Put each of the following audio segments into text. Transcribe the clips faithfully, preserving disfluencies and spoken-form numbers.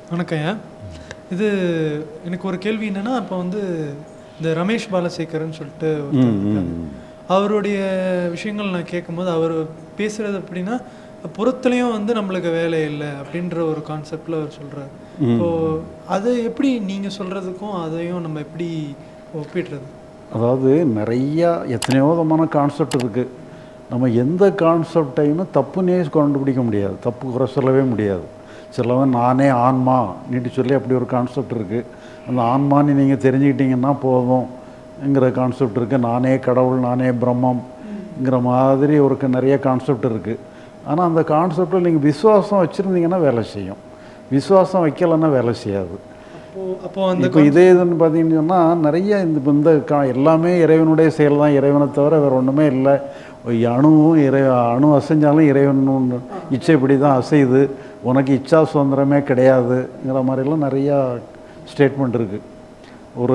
வணக்கம்யா. இது எனக்கு ஒரு கேள்வி என்னென்னா, இப்போ வந்து இந்த ரமேஷ் பாலசேகர்னு சொல்லிட்டு ஒருத்தர் இருக்காரு. அவருடைய விஷயங்கள் நான் கேட்கும்போது அவர் பேசுகிறது எப்படின்னா, புறத்துலேயும் வந்து நம்மளுக்கு வேலை இல்லை அப்படின்ற ஒரு கான்செப்டில் அவர் சொல்கிறார். இப்போது அது எப்படி நீங்கள் சொல்கிறதுக்கும் அதையும் நம்ம எப்படி ஒப்பிடுறது? அதாவது நிறையா எத்தனையோ விதமான கான்செப்ட் இருக்குது. நம்ம எந்த கான்செப்டையுமே தப்புன்னே கண்டுபிடிக்க முடியாது, தப்பு குறை சொல்லவே முடியாது. சிலவன் நானே ஆன்மா நீட்டு சொல்லி அப்படி ஒரு கான்செப்ட் இருக்குது. அந்த ஆன்மான்னு நீங்கள் தெரிஞ்சுக்கிட்டிங்கன்னா போதும்ங்கிற கான்செப்ட் இருக்குது. நானே கடவுள், நானே பிரம்மம்ங்கிற மாதிரி ஒரு நிறைய கான்செப்ட் இருக்குது. ஆனால் அந்த கான்செப்டில் நீங்கள் விசுவாசம் வச்சுருந்தீங்கன்னா வேலை செய்யும், விசுவாசம் வைக்கலைன்னா வேலை செய்யாது. அப்போ அந்த இப்போ இதே இதுன்னு பார்த்தீங்கன்னு சொன்னால் நிறைய இந்த இப்போ இந்த கா எல்லாமே இறைவனுடைய செயல் தான், இறைவனை தவிர வேறு ஒன்றுமே இல்லை. அணுவும் இறை அணு அசைஞ்சாலும் இறைவன் இச்சைப்படி தான் அசையுது, உனக்கு இச்சா சுதந்திரமே கிடையாதுங்கிற மாதிரிலாம் நிறையா ஸ்டேட்மெண்ட் இருக்குது. ஒரு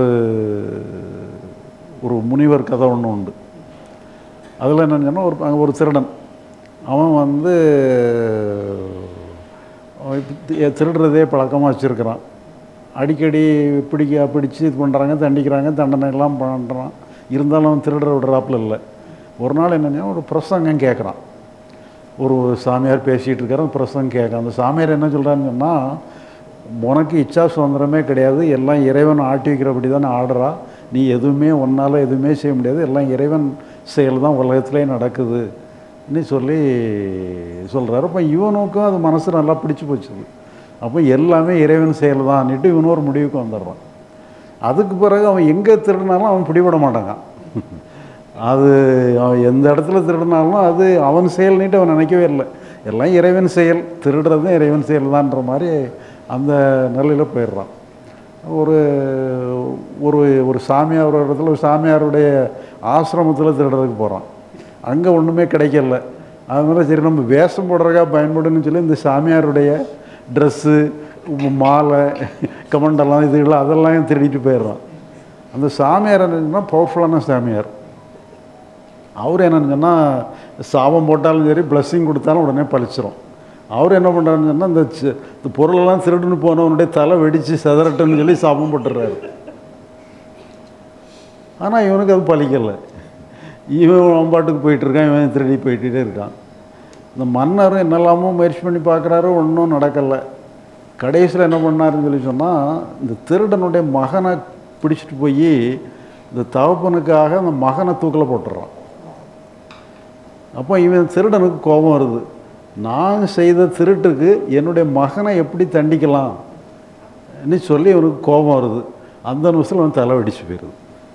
ஒரு முனிவர் கதை ஒன்று உண்டு. அதில் என்னென்னு சொன்னால் ஒரு அங்கே ஒரு திருடன், அவன் வந்து திருடுறதே பழக்கமாக வச்சுருக்கிறான். அடிக்கடி பிடிக்க பிடிச்சி இது பண்ணுறாங்க, தண்டிக்கிறாங்க, தண்டனை எல்லாம் பண்ணுறான். இருந்தாலும் அவன் திருடுற விடுறாப்புல இல்லை. ஒரு நாள் என்னென்னா ஒரு பிரசங்கம் கேட்குறான். ஒரு சாமியார் பேசிகிட்டு இருக்கார், பிரசங்கம் கேட்குறான். அந்த சாமியார் என்ன சொல்கிறான்னு சொன்னால், உனக்கு இச்சா சுதந்திரமே கிடையாது, எல்லாம் இறைவன் ஆட்டி வைக்கிறபடி தானே ஆடுறா, நீ எதுவுமே ஒன்றால் எதுவுமே செய்ய முடியாது, எல்லாம் இறைவன் செயல் தான் உலகத்துலேயே நடக்குதுன்னு சொல்லி சொல்கிறாரு. அப்போ இவனுக்கும் அது மனசு நல்லா பிடிச்சி போச்சுது. அப்போ எல்லாமே இறைவன் செயல் தான்னுட்டு இவனு ஒரு முடிவுக்கு வந்துடுறான். அதுக்கு பிறகு அவன் எங்கே திருடினாலும் அவன் பிடிபட மாட்டாங்க. அது அவன் எந்த இடத்துல திருடினாலும் அது அவன் செயல்னுட்டு அவன் நினைக்கவே இல்லை, எல்லாம் இறைவன் செயல், திருடுறதும் இறைவன் செயல் தான்ற மாதிரி அந்த நிலையில் போயிடுறான். ஒரு ஒரு ஒரு சாமியார் ஒரு இடத்துல ஒரு சாமியாருடைய ஆசிரமத்தில் திருடுறதுக்கு போகிறான். அங்கே ஒன்றுமே கிடைக்கல. அதனால சரி நம்ம வேஷம் போடுறதுக்காக பயன்படுன்னு சொல்லி இந்த சாமியாருடைய ட்ரெஸ்ஸு, மாலை, கமண்டெல்லாம் இதுகள் அதெல்லாம் திருடிட்டு போயிடுறான். அந்த சாமியார் என்னன்னா பவர்ஃபுல்லான சாமியார். அவர் என்னென்னு சொன்னால் சாபம் போட்டாலும் சரி பிளஸ்ஸிங் கொடுத்தாலும் உடனே பழிச்சிடும். அவர் என்ன பண்ணுறாருன்னு சொன்னால் இந்த இந்த பொருளெல்லாம் திருடுன்னு போனவனுடைய தலை வெடித்து செதறட்டுன்னு சொல்லி சாபம் போட்டுடுறாரு. ஆனால் இவனுக்கு அது பழிக்கலை. இவன் வம்பாட்டுக்கு போயிட்டுருக்கான், இவன் திருடி போயிட்டே இருக்கான். இந்த மன்னரும் என்னெல்லாமோ முயற்சி பண்ணி பார்க்குறாரு, ஒன்றும் நடக்கலை. கடைசியில் என்ன பண்ணாருன்னு சொல்லி சொன்னால், இந்த திருடனுடைய மகனை பிடிச்சிட்டு போய் இந்த தகப்பனுக்காக அந்த மகனை தூக்கில் போட்டுடுறான். அப்போ இவன் திருடனுக்கு கோபம் வருது, நான் செய்த திருட்டுக்கு என்னுடைய மகனை எப்படி தண்டிக்கலாம்னு சொல்லி இவனுக்கு கோபம் வருது. அந்த நிமிஷத்தில் அவன் தலை வெடிச்சு போயிடுது.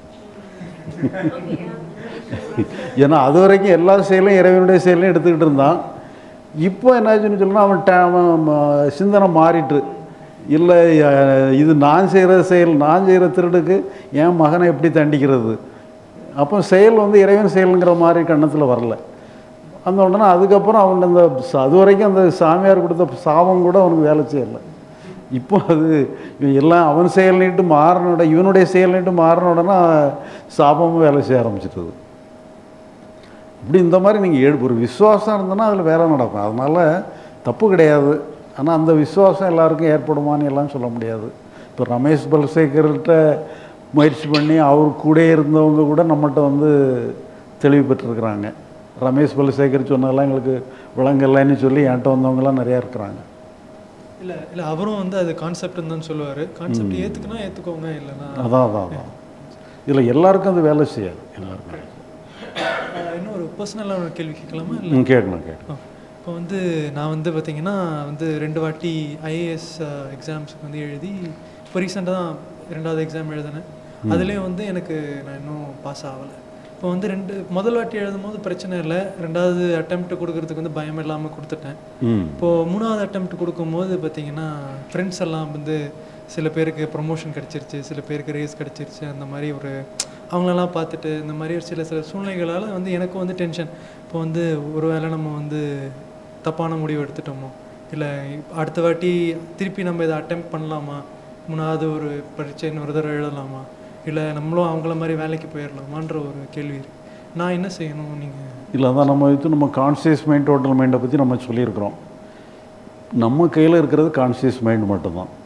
ஏன்னா அது வரைக்கும் எல்லா செயலும் இறைவனுடைய செயலையும் எடுத்துக்கிட்டு இருந்தான். இப்போ என்னாச்சுன்னு சொன்னால் அவன் டே அவன் சிந்தனை மாறிட்டு, இல்லை இது நான் செய்கிற செயல், நான் செய்கிற திருடுக்கு என் மகனை எப்படி தண்டிக்கிறது, அப்போ செயல் வந்து இறைவன் செயலுங்கிற மாதிரி கண்ணத்தில் வரல. அந்த உடனே அதுக்கப்புறம் அவன் அந்த அது வரைக்கும் அந்த சாமியார் கொடுத்த சாபம் கூட அவனுக்கு வேலை செய்யலை. இப்போ அது எல்லாம் அவன் செயல் நீட்டு மாறினோட இவனுடைய செயல் நீட்டு மாறின உடனே சாபமும் வேலை செய்ய ஆரம்பிச்சிட்டது. இப்படி இந்த மாதிரி நீங்கள் ஒரு விசுவாசம் இருந்ததுன்னா அதில் வேலை நடக்கும், அதனால் தப்பு கிடையாது. ஆனால் அந்த விசுவாசம் எல்லாருக்கும் ஏற்படுமான்னு எல்லாம் சொல்ல முடியாது. இப்போ ரமேஷ் பாலசேகர்கிட்ட முயற்சி பண்ணி அவர் கூட இருந்தவங்க கூட நம்மகிட்ட வந்து தெளிவு பெற்றிருக்கிறாங்க. ரமேஷ் பாலசேகர் சொன்னதெல்லாம் எங்களுக்கு விளங்கலைன்னு சொல்லி என்கிட்ட வந்தவங்கலாம் நிறையா இருக்கிறாங்க. இல்லை இல்லை அவரும் வந்து அது கான்செப்ட்னு தான் சொல்லுவார். கான்செப்ட் ஏற்றுக்குனா ஏற்றுக்கோங்க, இல்லைன்னா அதான் அதான் அதான் இதில் எல்லாருக்கும் அது வேலை செய்யாது. எல்லாருக்கும் இன்னும் ஒரு பர்சனலாக ஒரு கேள்வி கேட்கலாமா? இல்லை கேட்கணும் கேட்கணும். இப்போ வந்து நான் வந்து பார்த்திங்கன்னா வந்து ரெண்டு வாட்டி ஐஏஎஸ் எக்ஸாம்ஸுக்கு வந்து எழுதி இப்போ ரீசெண்டாக தான் ரெண்டாவது எக்ஸாம் எழுதினேன். அதுலேயும் வந்து எனக்கு நான் இன்னும் பாஸ் ஆகலை. இப்போ வந்து ரெண்டு முதல் வாட்டி எழுதும் போது பிரச்சனை இல்லை, ரெண்டாவது அட்டெம்ப்ட் கொடுக்கறதுக்கு வந்து பயம் இல்லாமல் கொடுத்துட்டேன். இப்போது மூணாவது அட்டெம்ப்ட் கொடுக்கும்போது பார்த்திங்கன்னா ஃப்ரெண்ட்ஸ் எல்லாம் வந்து சில பேருக்கு ப்ரொமோஷன் கிடச்சிருச்சு, சில பேருக்கு ரேஸ் கிடச்சிருச்சு, அந்த மாதிரி ஒரு அவங்களெல்லாம் பார்த்துட்டு இந்த மாதிரி ஒரு சில சில சூழ்நிலைகளால் வந்து எனக்கும் வந்து டென்ஷன். இப்போ வந்து ஒரு வேளை நம்ம வந்து தப்பான முடிவு எடுத்துட்டோமோ, இல்லை அடுத்த வாட்டி திருப்பி நம்ம இதை அட்டெம்ப்ட் பண்ணலாமா, மூணாவது ஒரு பரீட்சை இன்னொரு தடவை எழுதலாமா, இல்லை நம்மளும் அவங்கள மாதிரி வேலைக்கு போயிடலாமான்ற ஒரு கேள்வி இருக்குது. நான் என்ன செய்யணும்? நீங்கள் இல்லை அதான் நம்ம இது நம்ம கான்சியஸ் மைண்ட் டோட்டல் மைண்டை பற்றி நம்ம சொல்லியிருக்கிறோம். நம்ம கையில் இருக்கிறது கான்சியஸ் மைண்ட் மட்டும்தான்.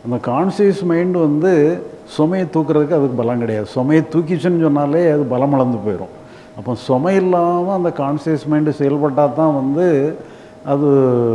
அந்த கான்சியஸ் மைண்டு வந்து சுமையை தூக்குறதுக்கு அதுக்கு பலம் கிடையாது. சுமையை தூக்கிச்சுன்னு சொன்னாலே அது பலம் இழந்து போயிடும். அப்போ சுமை இல்லாமல் அந்த கான்சியஸ் மைண்டு செயல்பட்டால் தான் வந்து அது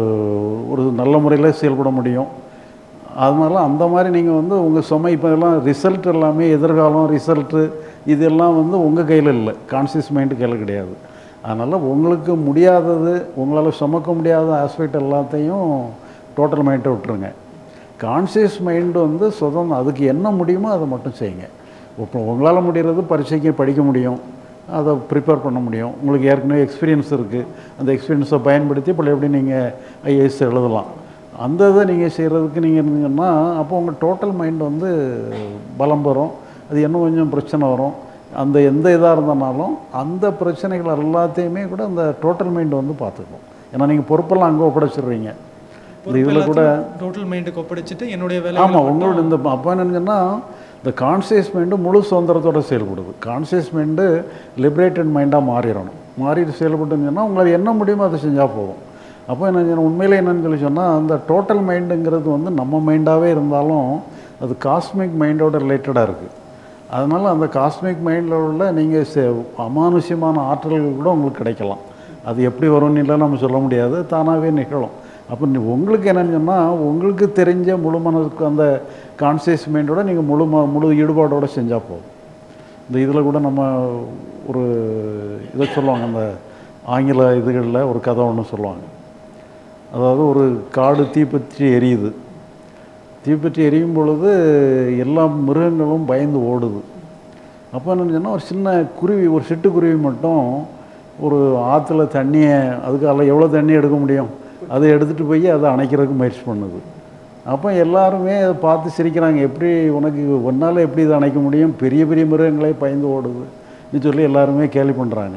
ஒரு நல்ல முறையில் செயல்பட முடியும். அதனால அந்த மாதிரி நீங்கள் வந்து உங்கள் சுமை இப்போ எல்லாம் ரிசல்ட் எல்லாமே எதிர்காலம் ரிசல்ட்டு இதெல்லாம் வந்து உங்கள் கையில் இல்லை, கான்சியஸ் மைண்டு கையில் கிடையாது. அதனால் உங்களுக்கு முடியாதது, உங்களால் சுமக்க முடியாத ஆஸ்பெக்ட் எல்லாத்தையும் டோட்டல் மைண்டை விட்டுருங்க. கான்சியஸ் மைண்டு வந்து சுதந்திரம், அதுக்கு என்ன முடியுமோ அதை மட்டும் செய்யுங்க. இப்போ உங்களால் முடிகிறது பரீட்சைக்கு படிக்க முடியும், அதை ப்ரிப்பேர் பண்ண முடியும், உங்களுக்கு ஏற்கனவே எக்ஸ்பீரியன்ஸ் இருக்குது, அந்த எக்ஸ்பீரியன்ஸை பயன்படுத்தி இப்போ எப்படி நீங்கள் ஐஏஎஸ் எழுதலாம். அந்த இதை நீங்கள் செய்கிறதுக்கு நீங்கள் இருந்தீங்கன்னா அப்போ உங்கள் டோட்டல் மைண்ட் வந்து பலம் பெறும். அது இன்னும் கொஞ்சம் பிரச்சனை வரும். அந்த எந்த இதாக இருந்தனாலும் அந்த பிரச்சனைகள் எல்லாத்தையுமே கூட அந்த டோட்டல் மைண்ட் வந்து பார்த்துக்கணும். ஏன்னா நீங்கள் பொறுப்பெல்லாம் அங்கே ஒப்படைச்சிடுறீங்க. இந்த இதில் கூட டோட்டல் மைண்டுக்கு ஒப்படைச்சிட்டு என்னுடைய வேலை. ஆமாம், உங்களோட இந்த அப்போ என்னங்கன்னா இந்த கான்சியஸ் மைண்டு முழு சுதந்திரத்தோடு செயல்படுது. கான்சியஸ் மைண்டு லிபரேட்டட் மைண்டாக மாறிடணும். மாறிட்டு செயல்பட்டுன்னு உங்களால் என்ன முடியுமோ அதை செஞ்சால் போதும். அப்போ என்ன உண்மையிலே என்னன்னு சொல்லி சொன்னால் அந்த டோட்டல் மைண்டுங்கிறது வந்து நம்ம மைண்டாகவே இருந்தாலும் அது காஸ்மிக் மைண்டோட ரிலேட்டடாக இருக்குது. அதனால் அந்த காஸ்மிக் மைண்டில் உள்ள நீங்கள் சே அமானுஷ்யமான ஆற்றல்கள் கூட உங்களுக்கு கிடைக்கலாம். அது எப்படி வரும்னு இல்லை நம்ம சொல்ல முடியாது, தானாகவே நிகழும். அப்போ உங்களுக்கு என்னென்னு சொன்னால் உங்களுக்கு தெரிஞ்ச முழு மனதுக்கு அந்த கான்சியஸ் மைண்டோட நீங்கள் முழு ம முழு ஈடுபாடோடு செஞ்சால் போதும். இந்த இதில் கூட நம்ம ஒரு இதை சொல்லுவாங்க, அந்த ஆங்கில இதுகளில் ஒரு கதை ஒன்று சொல்லுவாங்க. அதாவது ஒரு காடு தீப்பற்றி எரியுது. தீப்பற்றி எரியும் பொழுது எல்லா மிருகங்களும் பயந்து ஓடுது. அப்போ என்னென்னு சொன்னால் ஒரு சின்ன குருவி, ஒரு சிட்டுக்குருவி மட்டும் ஒரு ஆற்றுல தண்ணியை, அதுக்கால எவ்வளோ தண்ணி எடுக்க முடியும் அதை எடுத்துகிட்டு போய் அதை அணைக்கிறதுக்கு முயற்சி பண்ணுது. அப்போ எல்லாருமே அதை பார்த்து சிரிக்கிறாங்க, எப்படி உனக்கு ஒன்றால் எப்படி இதை அணைக்க முடியும், பெரிய பெரிய மிருகங்களே பயந்து ஓடுதுன்னு சொல்லி எல்லாருமே கேலி பண்ணுறாங்க.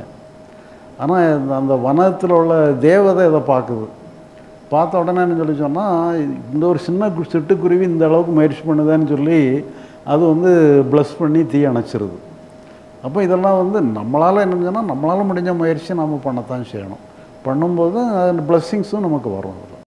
ஆனால் அந்த வனத்தில் உள்ள தேவதை இதை பார்க்குது. பார்த்த உடனே என்ன சொல்லி சொன்னால், இந்த ஒரு சின்ன சிட்டுக்குருவி இந்த அளவுக்கு முயற்சி பண்ணுதான்னு சொல்லி அது வந்து ப்ளஸ் பண்ணி தீ அணைச்சிருது. அப்போ இதெல்லாம் வந்து நம்மளால் என்னன்னு சொன்னால் நம்மளால் முடிஞ்ச முயற்சி நம்ம பண்ணத்தான் செய்யணும். பண்ணும்போது அந்த பிளஸ்ஸிங்ஸும் நமக்கு வரும்.